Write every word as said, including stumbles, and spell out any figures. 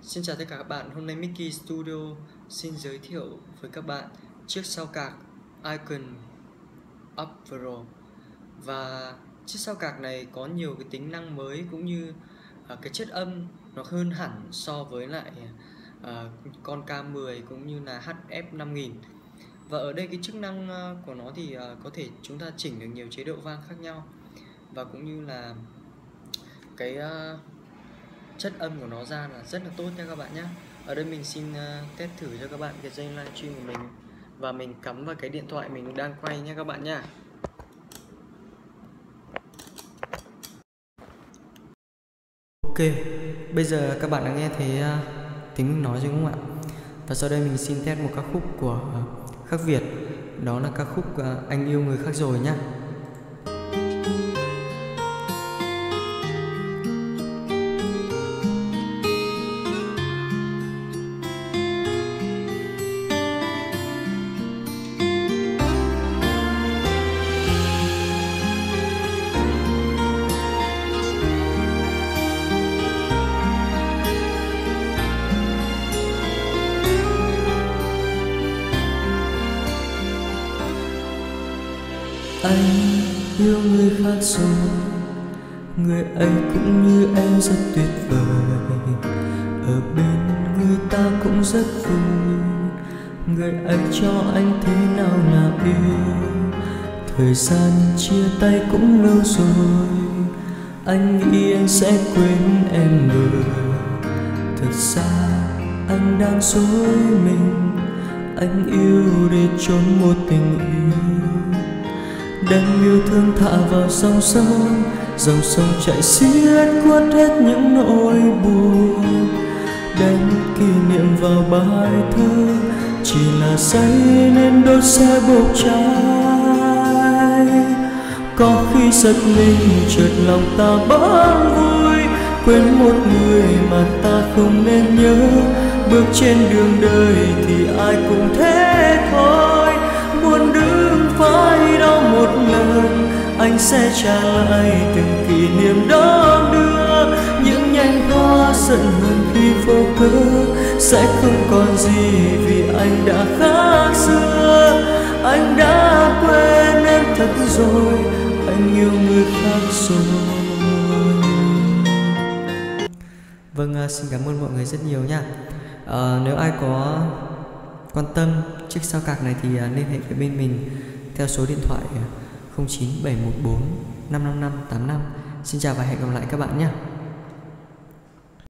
Xin chào tất cả các bạn, hôm nay Mickey Studio xin giới thiệu với các bạn chiếc sao cạc Icon Up Pro. Và chiếc sao cạc này có nhiều cái tính năng mới cũng như uh, cái chất âm nó hơn hẳn so với lại uh, con K mười cũng như là H F năm nghìn. Và ở đây cái chức năng uh, của nó thì uh, có thể chúng ta chỉnh được nhiều chế độ vang khác nhau, và cũng như là cái uh, chất âm của nó ra là rất là tốt nha các bạn nhé. Ở đây mình xin uh, test thử cho các bạn cái dây livestream của mình, và mình cắm vào cái điện thoại mình đang quay nha các bạn nha. Ok, bây giờ các bạn đã nghe thấy uh, tiếng mình nói rồi đúng không ạ? Và sau đây mình xin test một ca khúc của uh, Khắc Việt. Đó là ca khúc uh, Anh Yêu Người Khác Rồi nhá. Anh yêu người khác rồi, người ấy cũng như em rất tuyệt vời. Ở bên người ta cũng rất vui, người ấy cho anh thế nào là yêu. Thời gian chia tay cũng lâu rồi, anh nghĩ anh sẽ quên em rồi. Thực ra anh đang dối mình, anh yêu để trốn một tình yêu. Đem yêu thương thả vào dòng sông, dòng sông chảy xiết cuốn hết những nỗi buồn. Đem kỷ niệm vào bài thơ, chỉ là giấy nên đốt sẽ bốc cháy. Có khi giật mình chợt lòng ta bỗng vui, quên một người mà ta không nên nhớ. Bước trên đường đời thì ai cũng thế thôi, muốn đứng phải đau một lần, anh sẽ trả lại từng kỷ niệm đó đưa. Những nhành hoa giận hờn khi vô cớ sẽ không còn gì, vì anh đã khác xưa. Anh đã quên em thật rồi, anh yêu người khác rồi. Vâng, xin cảm ơn mọi người rất nhiều nha. À, nếu ai có quan tâm chiếc sao cạc này thì liên hệ với bên mình theo số điện thoại không chín bảy một bốn năm năm năm tám năm. Xin chào và hẹn gặp lại các bạn nhé.